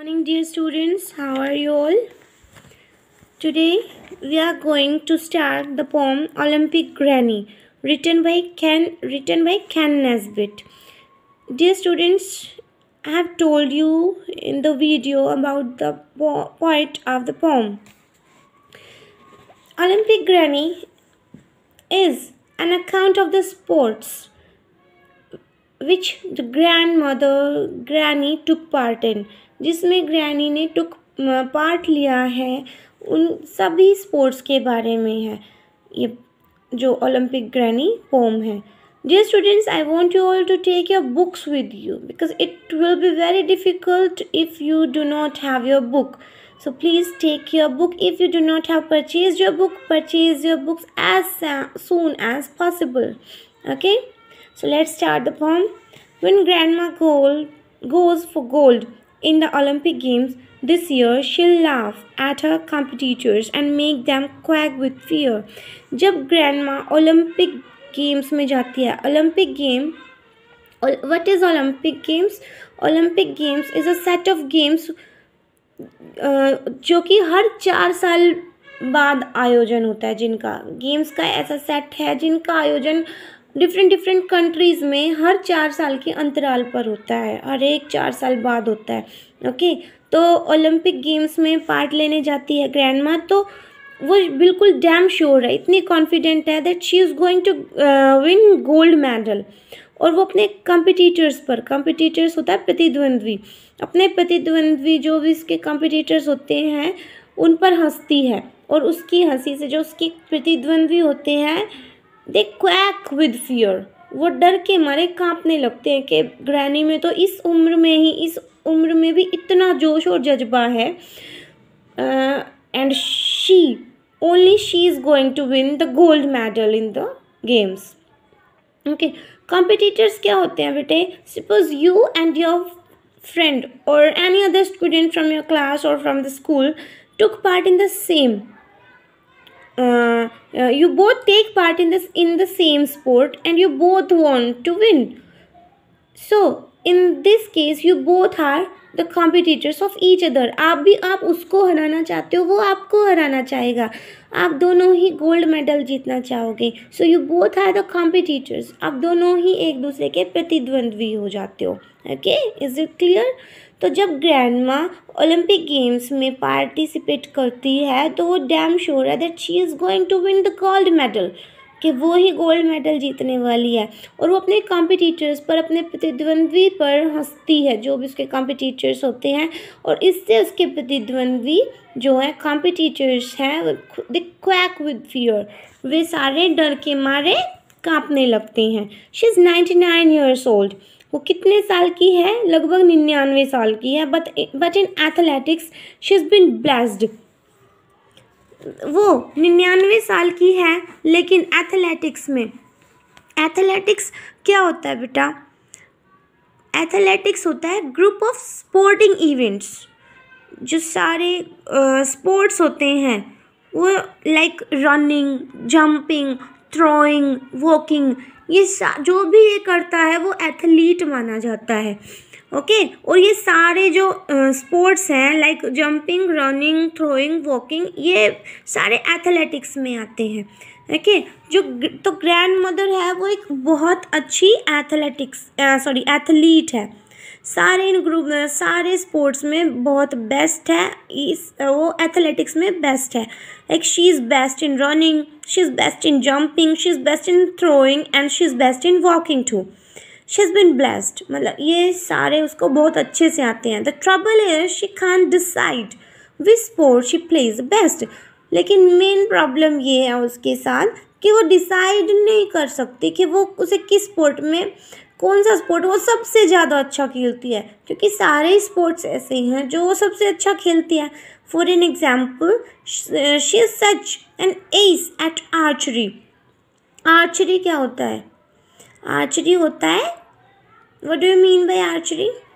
Morning, dear students. How are you all? Today we are going to start the poem Olympic Granny, written by Ken Nesbitt. Dear students, I have told you in the video about the point of the poem. Olympic Granny is an account of the sports which the grandmother Granny took part in, जिसमें granny ने part लिया है उन सभी sports के बारे में है ये जो ओलंपिक ग्रैनी पोम है. Dear students, I want you all to take your books with you because it will be very difficult if you do not have your book. So please take your book. If you do not have purchased your book, purchase your books as soon as possible. Okay? So let's start the poem. When Grandma goes for gold in the Olympic Games this year, she'll laugh at her competitors and make them quack with fear. जब Grandma Olympic Games में जाती है, Olympic game, what is Olympic Games? Olympic Games is a set of games जो कि हर 4 साल बाद आयोजन होता है. जिनका गेम्स का ऐसा सेट है जिनका आयोजन डिफरेंट कंट्रीज़ में हर 4 साल के अंतराल पर होता है, हर एक 4 साल बाद होता है. ओके, तो ओलंपिक गेम्स में पार्ट लेने जाती है ग्रैंडमा, तो वो बिल्कुल डैम श्योर है, इतनी कॉन्फिडेंट है that she is going to win gold medal. और वो अपने कंपिटिटर्स होता है प्रतिद्वंद्वी, अपने प्रतिद्वंद्वी जो भी इसके कंपिटिटर्स होते हैं उन पर हंसती है. और उसकी हंसी से जो उसके प्रतिद्वंद्वी होते हैं दे क्वैक विद फियर, वो डर के मारे कांपने लगते हैं कि ग्रैनी में तो इस उम्र में भी इतना जोश और जज्बा है. And she is going to win the gold medal in the games. Okay, competitors क्या होते हैं बेटे? Suppose you and your friend or any other student from your class or from the school took part in the same you both take part in the same sport and you both want to win. So in this case you both are the competitors of each other. आप उसको हराना चाहते हो, वो आपको हराना चाहेगा, आप दोनों ही gold medal जीतना चाहोगे. So you both are the competitors, आप दोनों ही एक दूसरे के प्रतिद्वंद्वी हो जाते हो. Okay, is it clear? तो जब ग्रैंडमा ओलंपिक गेम्स में पार्टिसिपेट करती है तो वो डैम श्योर है that she is going to win the gold medal, कि वो ही गोल्ड मेडल जीतने वाली है. और वो अपने कॉम्पिटिटर्स पर, अपने प्रतिद्वंद्वी पर हंसती है, जो भी उसके कॉम्पिटिटर्स होते हैं, और इससे उसके प्रतिद्वंद्वी जो है कॉम्पिटिटर्स हैं दे क्वैक विद फियर, वे सारे डर के मारे कांपने लगते हैं. She is 99 years old. वो कितने साल की है? लगभग 99 साल की है. But in athletics she is been blessed. वो 99 साल की है, लेकिन एथलेटिक्स क्या होता है बेटा? एथलेटिक्स होता है ग्रुप ऑफ स्पोर्टिंग इवेंट्स. जो सारे स्पोर्ट्स होते हैं वो like running, jumping, throwing, walking, ये जो भी ये करता है वो एथलीट माना जाता है. ओके, और ये सारे जो स्पोर्ट्स हैं like jumping, running, throwing, walking, ये सारे एथलेटिक्स में आते हैं. ओके, तो ग्रैंड मदर है वो एक बहुत अच्छी एथलीट है. सारे इन ग्रुप में, सारे स्पोर्ट्स में बहुत बेस्ट है, वो एथलेटिक्स में बेस्ट है. Like she is best in running, she is best in jumping, she is best in throwing and she is best in walking too. She is been blessed, मतलब ये सारे उसको बहुत अच्छे से आते हैं. The trouble is she can't decide which sport she plays best. लेकिन मेन प्रॉब्लम ये है उसके साथ कि वो डिसाइड नहीं कर सकती कि वो उसे किस स्पोर्ट में, कौन सा स्पोर्ट वो सबसे ज़्यादा अच्छा खेलती है, क्योंकि सारे स्पोर्ट्स ऐसे हैं जो वो सबसे अच्छा खेलती है. For an example, she is such an ace at archery. Archery क्या होता है? आर्चरी होता है, what do you mean by archery?